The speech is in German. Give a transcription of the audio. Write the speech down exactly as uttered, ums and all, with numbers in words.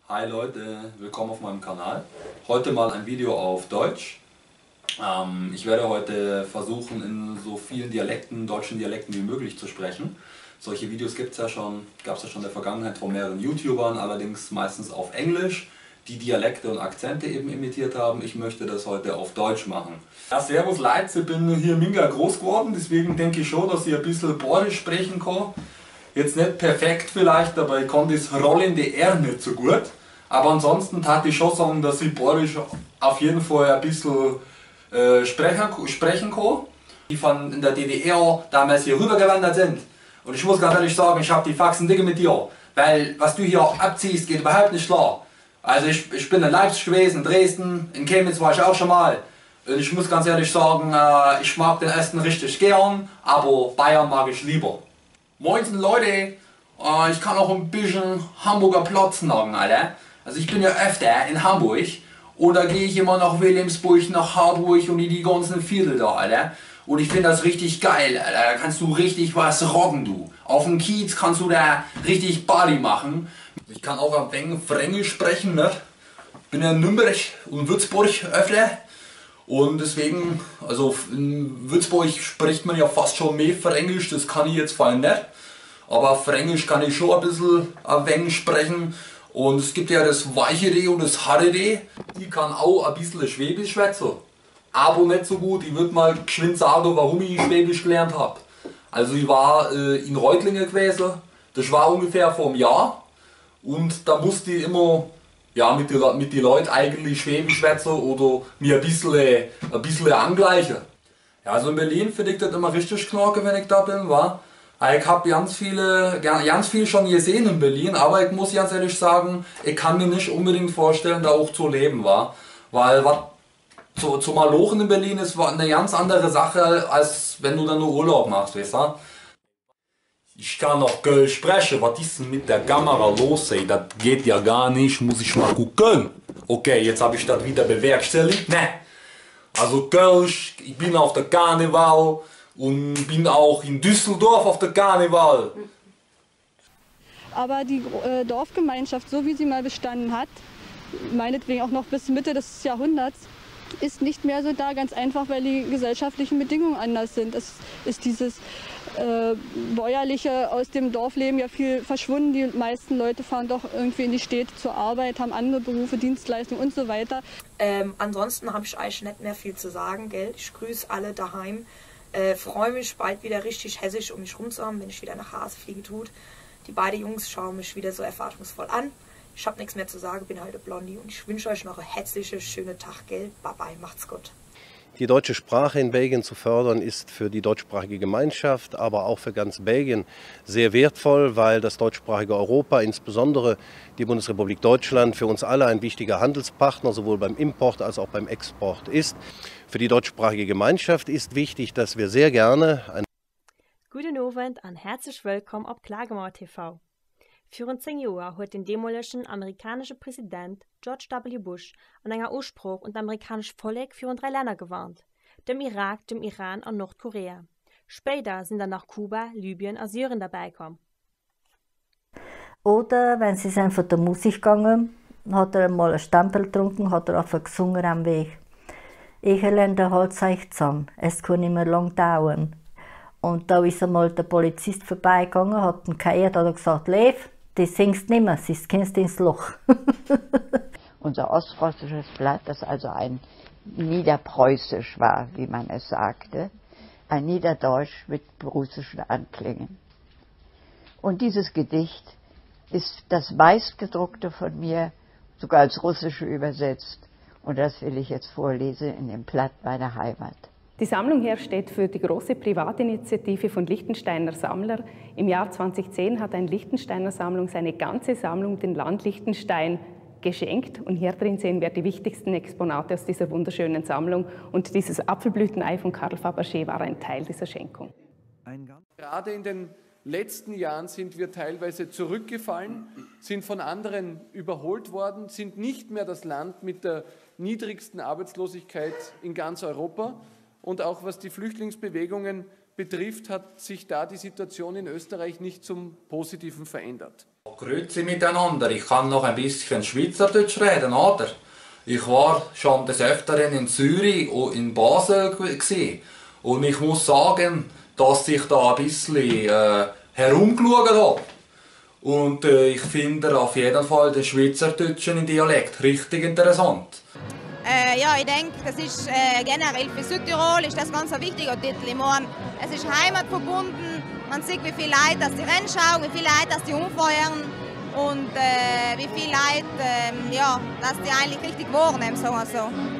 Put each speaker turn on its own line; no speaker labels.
Hi Leute, willkommen auf meinem Kanal. Heute mal ein Video auf Deutsch. Ähm, ich werde heute versuchen, in so vielen Dialekten, deutschen Dialekten wie möglich zu sprechen. Solche Videos gibt es ja schon, gab es ja schon in der Vergangenheit von mehreren YouTubern, allerdings meistens auf Englisch, die Dialekte und Akzente eben imitiert haben. Ich möchte das heute auf Deutsch machen. Ja, servus Leute, ich bin hier mega groß geworden, deswegen denke ich schon, dass ich ein bisschen Borisch sprechen kann. Jetzt nicht perfekt vielleicht, aber ich kann das rollende R nicht so gut. Aber ansonsten tat ich schon sagen, dass ich Borisch auf jeden Fall ein bisschen äh, sprechen, sprechen kann. Die von in der D D R damals hier rübergewandert sind. Und ich muss ganz ehrlich sagen, ich habe die Faxen dicke mit dir. Weil was du hier abziehst, geht überhaupt nicht klar. Also ich, ich bin in Leipzig gewesen, in Dresden, in Chemnitz war ich auch schon mal. Und ich muss ganz ehrlich sagen, äh, ich mag den Osten richtig gern, aber Bayern mag ich lieber. Moinsen Leute, äh, ich kann auch ein bisschen Hamburger Platz sagen, Alter. Also ich bin ja öfter in Hamburg und da gehe ich immer nach Wilhelmsburg, nach Harburg und in die ganzen Viertel da, Alter. Und ich finde das richtig geil, Alter. Da kannst du richtig was rocken, du. Auf dem Kiez kannst du da richtig Party machen. Ich kann auch ein wenig Fränkisch sprechen, ne? Ich bin ja in Nürnberg und Würzburg öfter. Und deswegen, also in Würzburg spricht man ja fast schon mehr Fränkisch, das kann ich jetzt vor allem nicht. Aber Fränkisch kann ich schon ein bisschen ein wenig sprechen. Und es gibt ja das Weichere und das Harre. Ich kann auch ein bisschen Schwäbisch schwätzen. Aber nicht so gut. Ich würde mal geschwind sagen, warum ich Schwäbisch gelernt habe. Also ich war äh, in Reutlingen gewesen. Das war ungefähr vor einem Jahr. Und da musste ich immer ja, mit den mit die Leuten eigentlich Schwäbisch schwätzen oder mir ein bisschen, ein bisschen angleichen. Ja, also in Berlin finde ich das immer richtig knacken, wenn ich da bin, wa? Ich habe ganz viele, ganz viel schon gesehen in Berlin, aber ich muss ganz ehrlich sagen, ich kann mir nicht unbedingt vorstellen, da auch zu leben, wa? Weil was zu, zu Malochen in Berlin ist eine ganz andere Sache, als wenn du dann nur Urlaub machst, weißt du? Ich kann noch Köln sprechen, was ist denn mit der Kamera los, ey? Das geht ja gar nicht, muss ich mal gucken. Okay, jetzt habe ich das wieder bewerkstelligt, ne? Also Köln, ich bin auf der Karneval und bin auch in Düsseldorf auf der Karneval.
Aber die äh, Dorfgemeinschaft, so wie sie mal bestanden hat, meinetwegen auch noch bis Mitte des Jahrhunderts, ist nicht mehr so da, ganz einfach, weil die gesellschaftlichen Bedingungen anders sind. Es ist dieses äh, Bäuerliche aus dem Dorfleben ja viel verschwunden. Die meisten Leute fahren doch irgendwie in die Städte zur Arbeit, haben andere Berufe, Dienstleistungen und so weiter.
Ähm, ansonsten habe ich eigentlich nicht mehr viel zu sagen, gell? Ich grüße alle daheim. Äh, freue mich bald wieder richtig hessisch um mich rum zu haben, wenn ich wieder nach Hause fliege tut. Die beiden Jungs schauen mich wieder so erwartungsvoll an. Ich habe nichts mehr zu sagen, bin halt eine Blondie und ich wünsche euch noch einen herzlichen, schönen Tag, gell? Bye bye, macht's gut.
Die deutsche Sprache in Belgien zu fördern, ist für die deutschsprachige Gemeinschaft, aber auch für ganz Belgien sehr wertvoll, weil das deutschsprachige Europa, insbesondere die Bundesrepublik Deutschland, für uns alle ein wichtiger Handelspartner, sowohl beim Import als auch beim Export ist. Für die deutschsprachige Gemeinschaft ist wichtig, dass wir sehr gerne ein
Guten Abend und herzlich willkommen auf Klagemauer T V. Für zehn Jahre hat den demolischen amerikanischen Präsident George W. Bush an einer Ausspruch und amerikanisch Volk für drei Länder gewarnt: dem Irak, dem Iran und Nordkorea. Später sind dann noch Kuba, Libyen und Syrien dabei gekommen.
Oder wenn sie sind von der Musik gegangen, hat er mal einen Stempel getrunken, hat er einfach gesungen am Weg. Ich lerne halt euch zusammen, es kann nicht mehr lang dauern. Und da ist einmal der Polizist vorbeigegangen, hat ihn gehört, hat er gesagt: Lev, die singst nicht mehr, sie kennst ins Loch.
Unser ostfriesisches Blatt, das also ein Niederpreußisch war, wie man es sagte, ein Niederdeutsch mit russischen Anklängen. Und dieses Gedicht ist das meistgedruckte von mir, sogar als Russische übersetzt. Und das will ich jetzt vorlesen in dem Blatt meiner Heimat.
Die Sammlung hier steht für die große Privatinitiative von Liechtensteiner Sammler. Im Jahr zweitausendzehn hat ein Liechtensteiner Sammlung seine ganze Sammlung dem Land Liechtenstein geschenkt. Und hier drin sehen wir die wichtigsten Exponate aus dieser wunderschönen Sammlung. Und dieses Apfelblütenei von Karl Fabergé war ein Teil dieser Schenkung.
Gerade in den letzten Jahren sind wir teilweise zurückgefallen, sind von anderen überholt worden, sind nicht mehr das Land mit der niedrigsten Arbeitslosigkeit in ganz Europa. Und auch was die Flüchtlingsbewegungen betrifft, hat sich da die Situation in Österreich nicht zum Positiven verändert.
Grüezi miteinander, ich kann noch ein bisschen Schweizerdeutsch reden, oder? Ich war schon des Öfteren in Zürich und in Basel gewesen. Und ich muss sagen, dass ich da ein bisschen äh, herumgeschaut habe. Und äh, ich finde auf jeden Fall den schweizerdeutschen Dialekt richtig interessant.
Äh, ja, ich denke, das ist äh, generell für Südtirol ist das ganz ein wichtiger Titel. Ich meine, es ist heimatverbunden, man sieht, wie viele Leute das die Rennen schauen, wie viele Leute das die umfeuern und äh, wie viele Leute, äh, ja, dass die eigentlich richtig wahrnehmen, sagen wir so.